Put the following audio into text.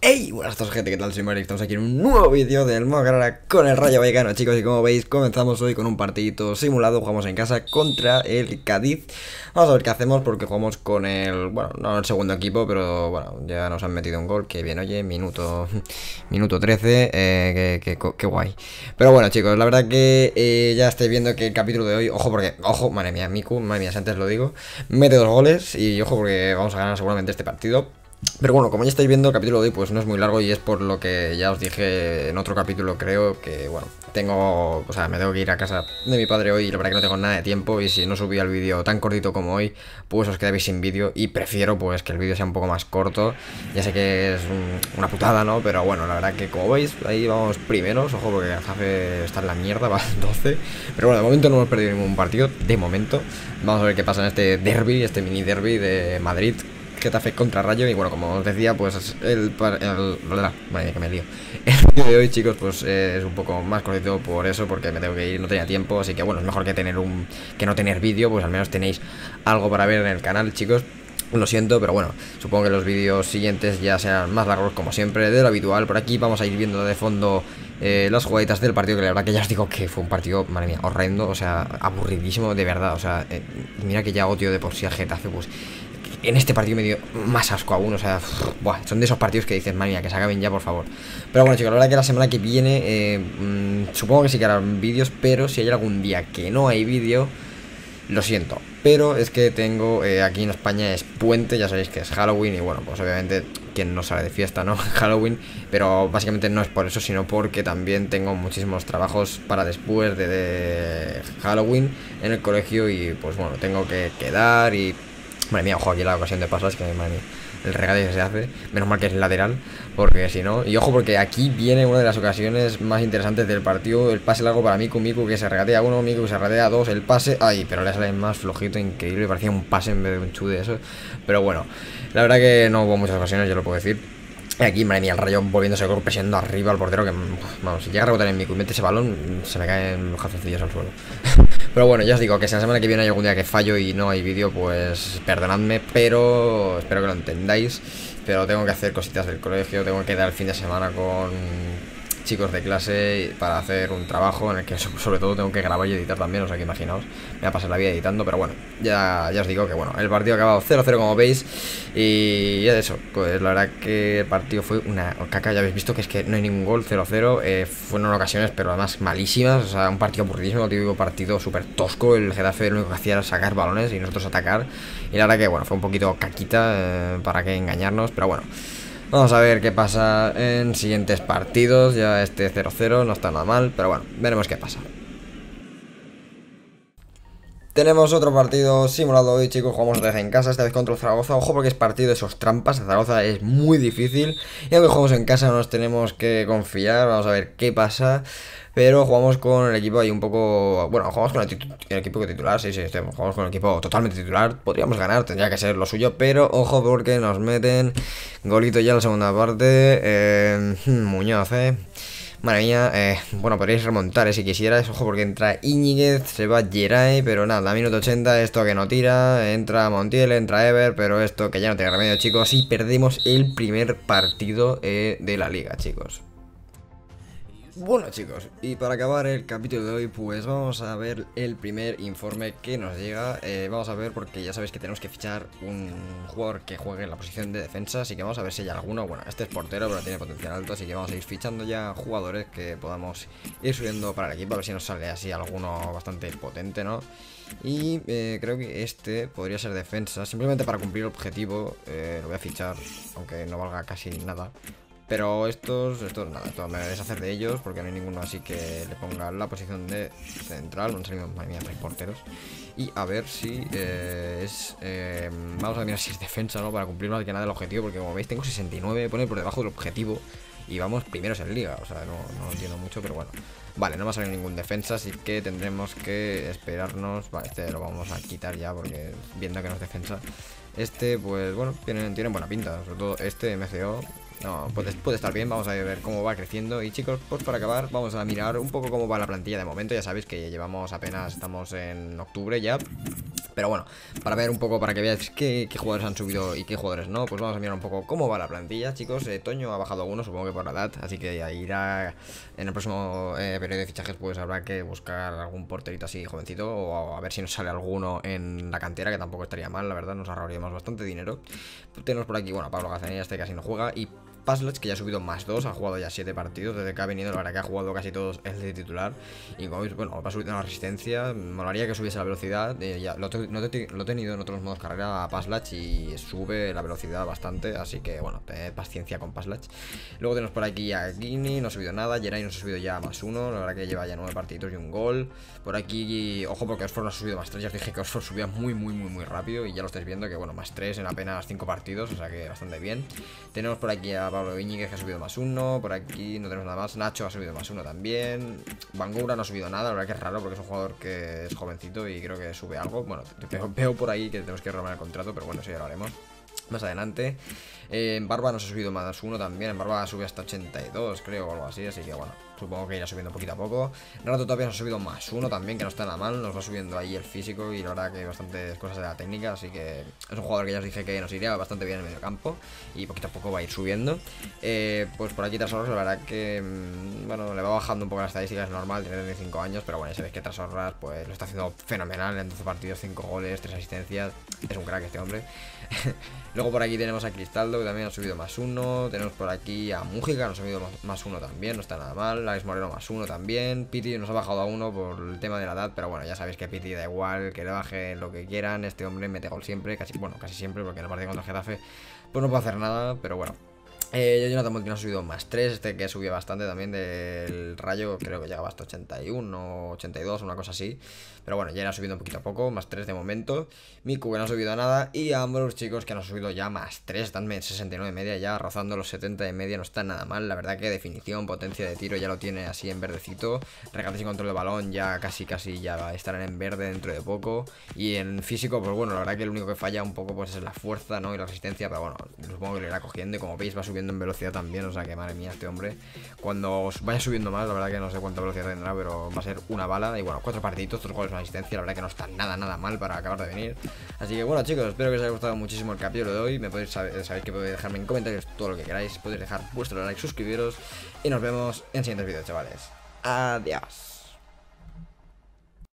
Hey, buenas a todos gente, ¿qué tal? Soy Mario, estamos aquí en un nuevo vídeo del modo carrera con el Rayo Vallecano, chicos. Y como veis, comenzamos hoy con un partidito simulado. Jugamos en casa contra el Cádiz. Vamos a ver qué hacemos porque jugamos con el, bueno, no el segundo equipo, pero bueno, ya nos han metido un gol. Que bien, oye, minuto 13, qué guay. Pero bueno, chicos, la verdad que ya estáis viendo que el capítulo de hoy, ojo porque, ojo, madre mía, Miku, madre mía, si antes lo digo, mete 2 goles y ojo porque vamos a ganar seguramente este partido. Pero bueno, como ya estáis viendo, el capítulo de hoy pues no es muy largo y es por lo que ya os dije en otro capítulo, creo que, bueno, me tengo que ir a casa de mi padre hoy y la verdad que no tengo nada de tiempo y si no subía el vídeo tan cortito como hoy, pues os quedáis sin vídeo y prefiero pues que el vídeo sea un poco más corto. Ya sé que es una putada, ¿no? Pero bueno, la verdad que como veis, ahí vamos primeros, ojo porque Getafe está en la mierda, va 12. Pero bueno, de momento no hemos perdido ningún partido, de momento. Vamos a ver qué pasa en este derby, este mini derby de Madrid. Getafe contra Rayo. Y bueno, como os decía, pues madre que me lío. El vídeo de hoy, chicos, pues es un poco más cortito por eso, porque me tengo que ir, no tenía tiempo. Así que bueno, es mejor que no tener vídeo, pues al menos tenéis algo para ver en el canal, chicos. Lo siento, pero bueno, supongo que los vídeos siguientes ya serán más largos como siempre de lo habitual. Por aquí vamos a ir viendo de fondo las jugaditas del partido, que la verdad que ya os digo que fue un partido, madre mía, horrendo, o sea, aburridísimo, de verdad. O sea, mira que ya odio de por sí a Getafe, pues en este partido me dio más asco aún, o sea, buah, son de esos partidos que dices, madre mía, que se acaben ya, por favor. Pero bueno, chicos, la verdad que la semana que viene, supongo que sí que harán vídeos, pero si hay algún día que no hay vídeo, lo siento. Pero es que tengo, aquí en España es puente, ya sabéis que es Halloween y bueno, pues obviamente quien no sale de fiesta, ¿no? Halloween, pero básicamente no es por eso, sino porque también tengo muchísimos trabajos para después de Halloween en el colegio y pues bueno, tengo que quedar y... Madre mía, ojo aquí la ocasión de pasas, que madre mía, el regate que se hace. Menos mal que es lateral, porque si no... Y ojo porque aquí viene una de las ocasiones más interesantes del partido. El pase largo para Miku, que se regatea 1, Miku que se regatea 2, el pase... Ay, pero le sale más flojito, increíble, parecía un pase en vez de un chude eso. Pero bueno, la verdad que no hubo muchas ocasiones, yo lo puedo decir. Y aquí, madre mía, el Rayo volviéndose loco, presionando arriba al portero, que, vamos, si llega a rebotar en Miku y mete ese balón, se me caen los calzoncillos al suelo. Pero bueno, ya os digo que si la semana que viene hay algún día que fallo y no hay vídeo, pues perdonadme, pero espero que lo entendáis. Pero tengo que hacer cositas del colegio, tengo que dar el fin de semana con chicos de clase para hacer un trabajo en el que sobre todo tengo que grabar y editar también, o sea que imaginaos, me va a pasar la vida editando, pero bueno, ya os digo que bueno, el partido ha acabado 0-0 como veis y eso, pues la verdad que el partido fue una caca, ya habéis visto que es que no hay ningún gol, 0-0, fueron ocasiones pero además malísimas, o sea, un partido aburridísimo, típico partido súper tosco, el Getafe lo único que hacía era sacar balones y nosotros atacar y la verdad que bueno, fue un poquito caquita, para que engañarnos, pero bueno. Vamos a ver qué pasa en siguientes partidos. Ya este 0-0 no está nada mal, pero bueno, veremos qué pasa. Tenemos otro partido simulado hoy, chicos. Jugamos otra vez en casa, esta vez contra el Zaragoza. Ojo porque es partido de esos trampas. El Zaragoza es muy difícil y aunque jugamos en casa no nos tenemos que confiar. Vamos a ver qué pasa. Pero jugamos con el equipo ahí un poco... Bueno, jugamos con el equipo titular, sí, jugamos con el equipo totalmente titular. Podríamos ganar, tendría que ser lo suyo, pero ojo porque nos meten golito ya en la segunda parte. Muñoz, madre mía, bueno, podríais remontar, si quisierais. Ojo porque entra Íñiguez, se va Geray, pero nada, a minuto 80, esto que no tira. Entra Montiel, entra Ever, pero esto que ya no tiene remedio, chicos. Y perdemos el primer partido de la liga, chicos. Bueno, chicos, y para acabar el capítulo de hoy, pues vamos a ver el primer informe que nos llega. Vamos a ver, porque ya sabéis que tenemos que fichar un jugador que juegue en la posición de defensa, así que vamos a ver si hay alguno. Bueno, este es portero, pero tiene potencial alto, así que vamos a ir fichando ya jugadores que podamos ir subiendo para el equipo, a ver si nos sale así alguno bastante potente, ¿no? Y creo que este podría ser defensa, simplemente para cumplir el objetivo. Lo voy a fichar, aunque no valga casi nada. Pero estos nada, esto me voy a deshacer de ellos porque no hay ninguno así que le ponga la posición de central. No han salido, madre mía, 3 porteros. Y a ver si vamos a mirar si es defensa, ¿no? Para cumplir más que nada el objetivo, porque como veis tengo 69, pone por debajo del objetivo y vamos primeros en liga. O sea, no entiendo mucho, pero bueno. Vale, no va a salir ningún defensa, así que tendremos que esperarnos. Vale, este lo vamos a quitar ya porque viendo que no es defensa. Este, pues bueno, tienen buena pinta, sobre todo este MCO. No, puede estar bien, vamos a ver cómo va creciendo. Y chicos, pues para acabar vamos a mirar un poco cómo va la plantilla de momento. Ya sabéis que llevamos apenas, estamos en octubre ya. Pero bueno, para ver un poco, para que veáis qué jugadores han subido y qué jugadores no, pues vamos a mirar un poco cómo va la plantilla, chicos. Toño ha bajado uno, supongo que por la edad, así que irá en el próximo periodo de fichajes, pues habrá que buscar algún porterito así jovencito, o a ver si nos sale alguno en la cantera, que tampoco estaría mal, la verdad, nos ahorraríamos bastante dinero. Tenemos por aquí, bueno, Pablo Gazanilla, este casi no juega, y Paslach, que ya ha subido +2, ha jugado ya 7 partidos desde que ha venido, la verdad que ha jugado casi todos el de titular. Y como veis, bueno, va subiendo la resistencia, molaría que subiese la velocidad, ya lo he tenido en otros modos carrera a Paslach y sube la velocidad bastante, así que bueno, tened paciencia con Paslach. Luego tenemos por aquí a Gini, no ha subido nada, Geray nos ha subido ya +1, la verdad que lleva ya 9 partidos y un gol. Por aquí, ojo, porque Oxford nos ha subido +3, ya os dije que Oxford subía muy rápido y ya lo estáis viendo que bueno, +3 en apenas 5 partidos, o sea que bastante bien. Tenemos por aquí a Pablo Viñiguez, que ha subido +1, por aquí no tenemos nada más. Nacho ha subido +1 también. Bangoura no ha subido nada, la verdad que es raro porque es un jugador que es jovencito y creo que sube algo. Bueno, veo por ahí que tenemos que renovar el contrato, pero bueno, eso ya lo haremos más adelante. En Barba nos ha subido +1 también. En Barba sube hasta 82, creo, o algo así. Así que bueno, supongo que irá subiendo poquito a poco. Rato todavía nos ha subido +1 también, que no está nada mal. Nos va subiendo ahí el físico y la verdad que bastantes cosas de la técnica. Así que es un jugador que ya os dije que nos iría bastante bien en el medio campo y poquito a poco va a ir subiendo. Pues por aquí Trasorras, la verdad que bueno, le va bajando un poco la estadística, es normal, tiene 35 años, pero bueno, ya sabéis que Trasorras pues lo está haciendo fenomenal en 12 partidos, 5 goles, 3 asistencias. Es un crack este hombre. Luego por aquí tenemos a Cristaldo, que también ha subido +1. Tenemos por aquí a Mújica, nos ha subido +1 también, no está nada mal. Alex Moreno +1 también. Piti nos ha bajado a 1 por el tema de la edad, pero bueno, ya sabéis que Piti da igual, que le baje lo que quieran. Este hombre mete gol siempre, casi siempre, porque en el partido contra el Getafe pues no puede hacer nada, pero bueno. Jonathan Motley ha subido +3, este que subió bastante también del Rayo, creo que llegaba hasta 81, 82, una cosa así. Pero bueno, ya irá subiendo un poquito a poco, +3 de momento. Miku, que no ha subido nada. Y ambos chicos que han subido ya +3, están en 69 de media, ya rozando los 70 de media, no está nada mal. La verdad que definición, potencia de tiro ya lo tiene así en verdecito. Regates y control de balón ya casi ya va a estar en verde dentro de poco. Y en físico, pues bueno, la verdad que lo único que falla un poco pues es la fuerza, ¿no? Y la resistencia, pero bueno, supongo que lo irá cogiendo. Y como veis va subiendo en velocidad también, o sea que madre mía, este hombre cuando vaya subiendo más, la verdad que no sé cuánta velocidad tendrá, pero va a ser una bala. Y bueno, 4 partiditos, 3 goles, una asistencia, la verdad que no está nada mal para acabar de venir. Así que bueno, chicos, espero que os haya gustado muchísimo el capítulo de hoy. Sabéis que podéis dejarme en comentarios todo lo que queráis, podéis dejar vuestro like, suscribiros y nos vemos en siguientes vídeos, chavales. Adiós.